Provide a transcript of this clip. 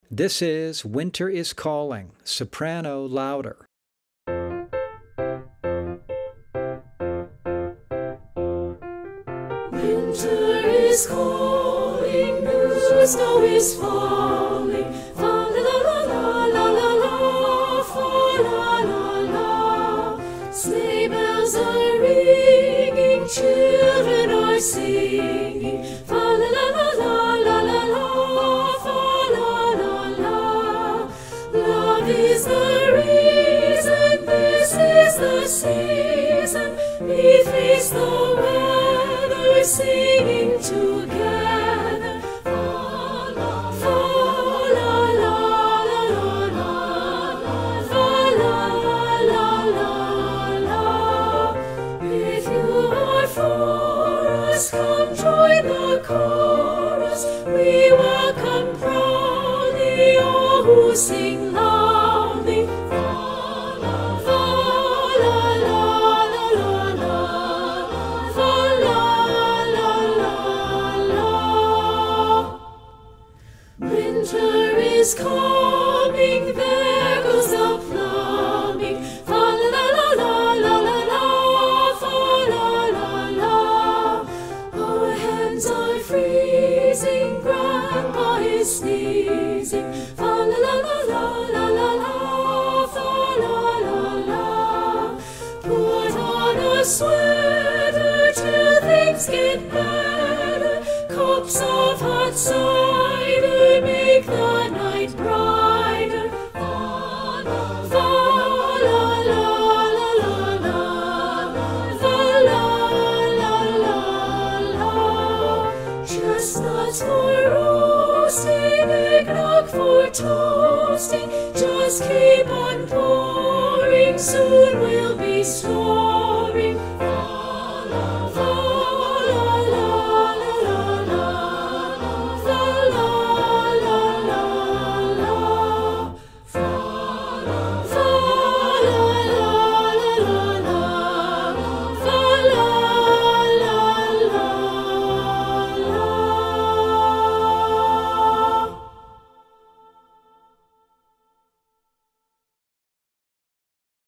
This is Winter is Calling, soprano louder. Winter is calling, new snow is falling, fa la la la la la la, fa la la la. Sleigh bells are ringing, children are singing, fa la la la la la la la, fa la la la. Love is the reason, this is the season, we face the weather, singing together, fa la fa la la la la la, fa la la la la. If you are for us, come join the chorus. We welcome proudly all who sing loudly. Fa la fa la la la la la, fa la. Winter is coming, there goes the plumbing, fa la la la la la la, fa la la la. Our hands are freezing, Grandpa is sneezing, fa la la la la la la, fa la la la. Put on a sweater till things get better, cups of hot cider make the night brighter. Fa la fa la la la la la, fa la la la. Chestnuts for roasting, eggnog for toasting, just keep on pouring, soon we'll be strong.